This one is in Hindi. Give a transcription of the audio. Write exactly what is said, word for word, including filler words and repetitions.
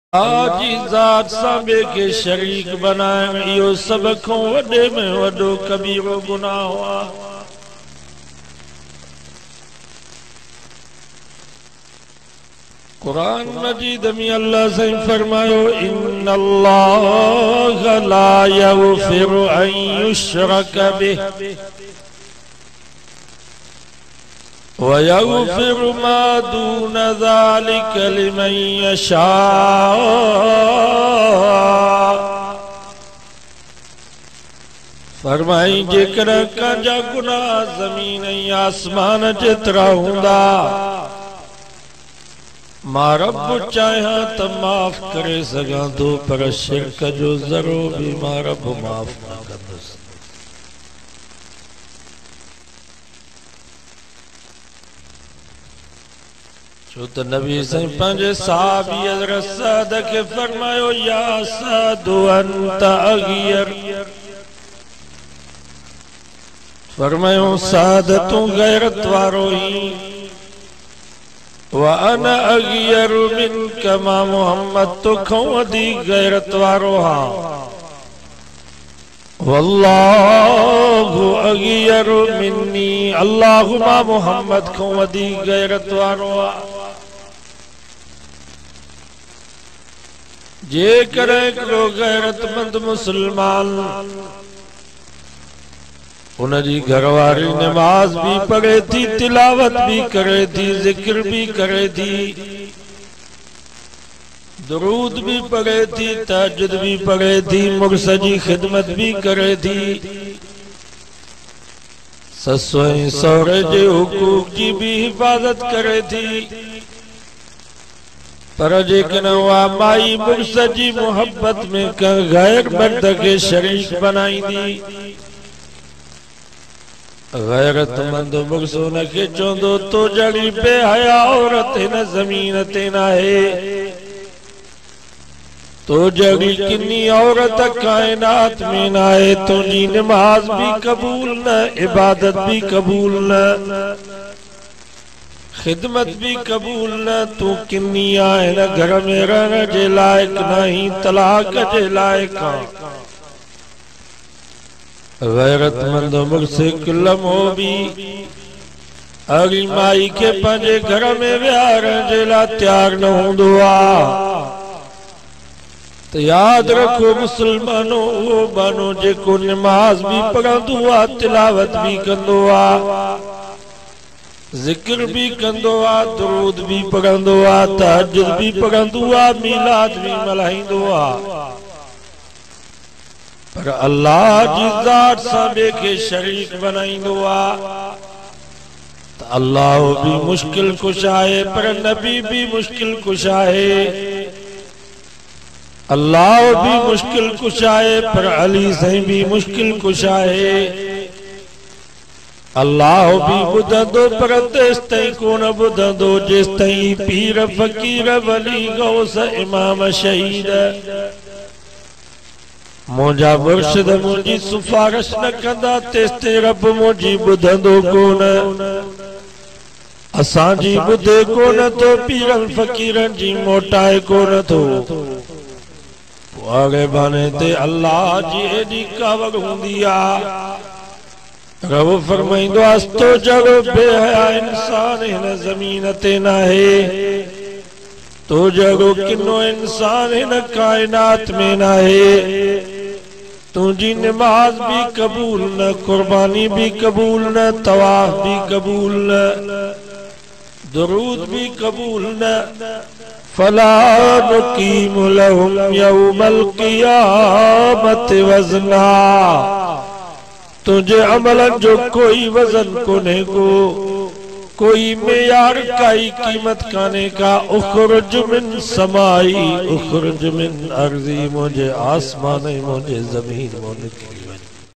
अल्लाह जी ज़ात सां ॿिए खे शरीक बनाइण इहो सभ खां वॾे में वॾो कबीरो गुनाह आहे। कुरान मजीद में अल्लाह से फरमायो इन्नल्लाह ला यग़फिरु अन युश्रक बिहि व यग़फिरु मा दून ज़ालिका लिमन यशा। फरमाई जेकर कंहिंजा गुनाह ज़मीन ऐं आसमान जेतिरा हूंदा मां रब चाहियां त माफ़ करे सघां थो, पर शिरक जो ज़रो भी मां रब माफ़ न कंदुसि। छो त नबी साईं पंहिंजे सहाबी हज़रत साद खे फरमायो या सादु अंत अग़ियर। फरमायो साद तूं गैरत वारो ही व अना अग़ियरु मिनका मां मोहम्मद तोखां वधीक गैरत वारो हां। वल्लाहु अग़ियरु मिन्नी अल्लाह मां मोहम्मद खां वधीक गैरत वारो आहे। जेकर हिकिड़ो गैरतमंद मुसलमान उनजी घरवारी नमाज भी पढ़े थी, तिलावत भी करे थी, जिक्र भी करे थी, दुरूद भी पढ़े थी, तहज्जुद भी पढ़े थी, मुर्स जी खिदमत भी करे थी, ससु ऐं सहुरे जे हुकूक जी भी हिफाज़त करे थी, पर जेकॾहिं उहा माई मुर्स जी मोहब्बत में कंहिं गैर मर्द खे शरीक बनाईंदी, गैरतमंद मुर्स उनखे चवंदो तो जहिड़ी बेहया औरत हिन ज़मीन ते नाहे, तो जहिड़ी किनी औरत काइनात में नाहे, तुंहिंजी नमाज भी कबूल न, इबादत भी कबूल न, खिदमत भी कबूल न, तू किनी आहे हिन घर में रहण जे लाइक नहीं, तलाक जे लाइक आहे। गैरतमंद मुर्स हिकु लम्हो भी अगली माई के पंहिंजे घर में विहारण जे लाइ तैयार न हूंदो आहे त याद रखो मुसलमानो उहो बानो जेको नमाज भी पढ़ंदो आहे, तिलावत भी कंदो आहे, जिक्र भी कंदो आहे, दुरूद भी पढ़ंदो आहे, तहज्जुद भी पढ़ंदो आहे, मीलाद भी मल्हाईंदो आहे, पर अल्लाह जी ज़ात सां ॿिए खे शरीक बनाईंदो आहे त अल्लाह भी मुश्किल कुश आहे, पर नबी भी मुश्किल कुश आहे, अल्लाह भी मुश्किल कुश आहे, पर अली साईं भी मुश्किल कुश आहे। अल्लाह भी ॿुधंदो पर तेसि ताईं कोन ॿुधंदो जेसि ताईं पीर फ़कीर वली गौस इमाम शहीद मुंहिंजा मुर्शिद मुंहिंजी सिफारिश न कंदा, तेसि ताईं रब मुंहिंजी ॿुधंदो कोन, असांजी ॿुधे कोन थो, पीरनि फ़कीरनि जी मोटाए कोन थो। अॻे बहाने ते अल्लाह जी एॾी कावड़ हूंदी आहे, रब फरमाईंदो आहे तो जहिड़ो बेहया इंसान हिन ज़मीन ते नाहे, तो जहिड़ो किनो इंसान हिन काइनात में नाहे, तुझी नमाज भी कबूल न, कुर्बानी भी कबूल न, तवाफ भी कबूल न, दुरूद भी कबूल न। फला नुकीमु लहुम यौमल क़ियामति वज़ना, तुझे अमलन जो कोई वजन कोने को, कोई मेयार काई कीमत काने का। उखरुज मिन समाई उखरुज मिन अर्ज़ी, मुझे आसमान मुझे जमीन मुझे